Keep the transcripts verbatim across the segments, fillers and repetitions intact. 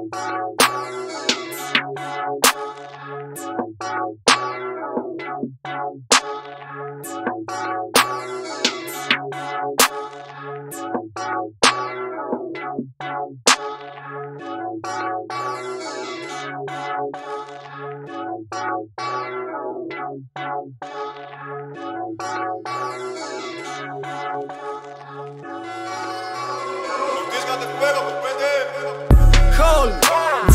Hold, G,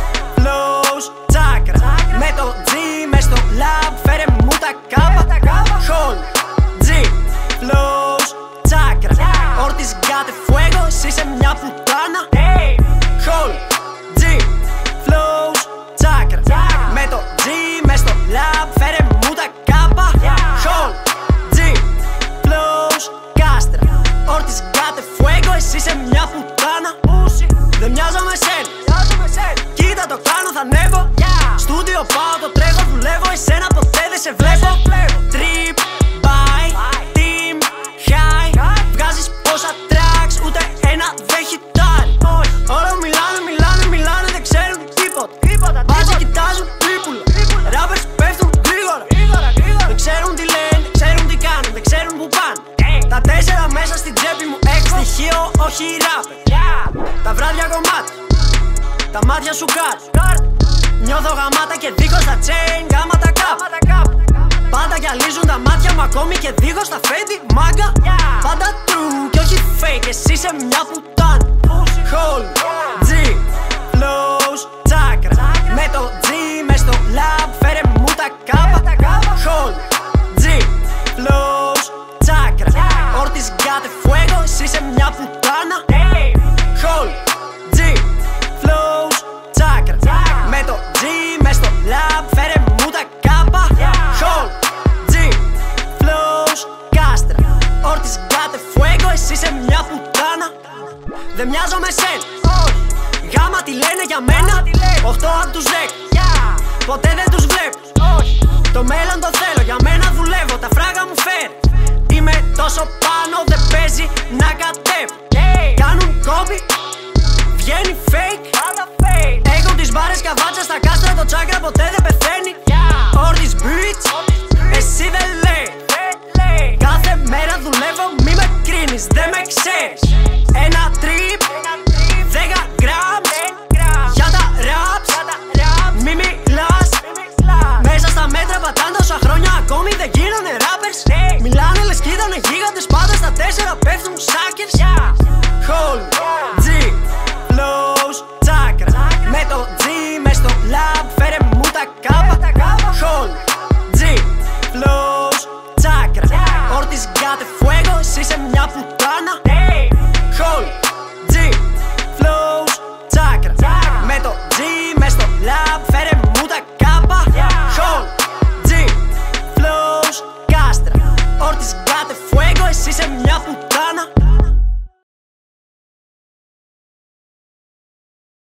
flows, τσάκρα. Με το G μες στο lab, φέρε μου τα κάπα. Hold, G, flows, τσάκρα. Όρτις γκάτε fuego, εσύ είσαι μια πουτάνα. Hold, G, flows, τσάκρα. Με το G μες στο lab, φέρε μου τα κάπα. Hold, G, flows, κάστρα. Όρτις γκάτε fuego, εσύ είσαι μια πουτάνα. Δεν μοιάζω με σένα, κοίτα το κάνω, θα ανέβω. Στούντιο πάω, το τρέχω, δουλεύω. Εσένα ποτέ δεν σε βλέπω. Trip, bye, team, high. Βγάζεις πόσα tracks, ούτε ένα δεν χιτάρει. Όλα μιλάνε, μιλάνε, μιλάνε, δεν ξέρουν τίποτα. Μπάτζι κοιτάζουν τρίπουλα. Rappers πέφτουν γρήγορα. Δεν ξέρουν τι λένε, δεν ξέρουν τι κάνουν, δεν ξέρουν που πάνε. Τα τέσσερα μέσα στην τσέπη μου έχω στοιχείο, όχι rapper. Τα βράδια κομμάτι, τα μάτια σου κάτω. Νιώθω γαμάτα και δίχως τα chain, γάμα τα κάπου. Πάντα γυαλίζουν τα μάτια μου ακόμη και δίχως τα φέτη, μάγκα. Πάντα true και όχι fake, εσύ είσαι μια πουτάνα. Hold, G, flows, τσάκρα. Με το G μες στο lab, φέρε μου τα κάπα. Hold, G, flows, τσάκρα. Όρτις γκάτε fuego, εσύ είσαι μια πουτάνα. Hold, G, flows, τσάκρα. Με το G μες στο lab, φέρε μου τα κάπα. Hold, G, flows, κάστρα. Όρτις γκάτε fuego, εσύ είσαι μια πουτάνα. Δεν μοιάζω με σένα, γάμα τι λένε για μένα. Οχτώ απ' τους δέκα, ποτέ δεν τους βλέπω. Το μέλλον το θέλω, για μένα δουλεύω, τα φράγα μου φέρε. Είμαι τόσο πάνω, δεν παίζει να κατέβω. Κάνουν copy, βγαίνει fake. Έχω τις μπάρες καβάτσα στα κάστρα, το τσάκρα ποτέ δεν πεθαίνει. Όρτις bitch, εσύ δεν λέει. Κάθε μέρα δουλεύω, μη με κρίνεις, δεν με ξέρεις. Ένα trip, δέκα grams για τα raps, μη μιλάς. Μέσα στα μέτρα πατάνε τόσα χρόνια, ακόμη δεν γίνανε rappers. Μιλάνε λες κι ήτανε γίγαντες, πάντα στα τέσσερα πέφτουν suckers. Hold, G, flows, τσάκρα. Με το G μες στο lab, φέρε μου τα κάπα. Hold, G, flows, τσάκρα. Όρτις γκάτε fuego, εσύ είσαι μια πουτάνα. Hold,